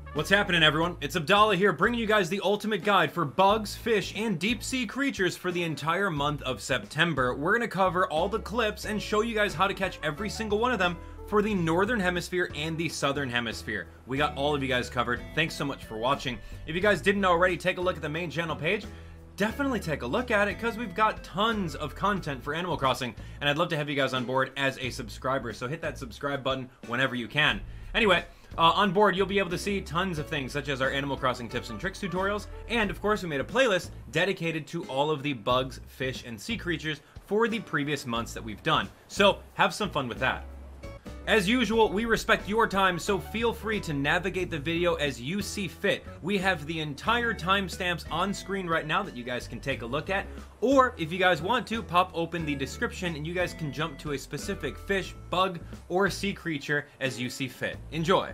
What's happening, everyone? It's Abdallah here, bringing you guys the ultimate guide for bugs, fish, and deep-sea creatures for the entire month of September. We're going to cover all the clips and show you guys how to catch every single one of them for the Northern Hemisphere and the Southern Hemisphere. We got all of you guys covered. Thanks so much for watching. If you guys didn't already, take a look at the main channel page. Definitely take a look at it because we've got tons of content for Animal Crossing, and I'd love to have you guys on board as a subscriber, so hit that subscribe button whenever you can. Anyway, on board you'll be able to see tons of things such as our Animal Crossing tips and tricks tutorials, and of course we made a playlist dedicated to all of the bugs, fish, and sea creatures for the previous months that we've done. So have some fun with that. As usual, we respect your time, so feel free to navigate the video as you see fit. We have the entire timestamps on screen right now that you guys can take a look at, or if you guys want to, pop open the description and you guys can jump to a specific fish, bug, or sea creature as you see fit. Enjoy!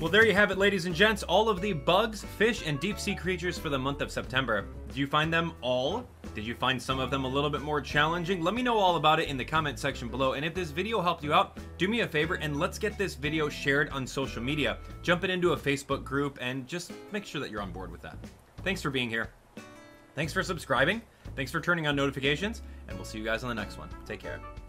Well, there you have it, ladies and gents, all of the bugs, fish, and deep sea creatures for the month of September. Did you find them all? Did you find some of them a little bit more challenging? Let me know all about it in the comment section below, and if this video helped you out, do me a favor and let's get this video shared on social media. Jump it into a Facebook group and just make sure that you're on board with that. Thanks for being here. Thanks for subscribing. Thanks for turning on notifications, and we'll see you guys on the next one. Take care.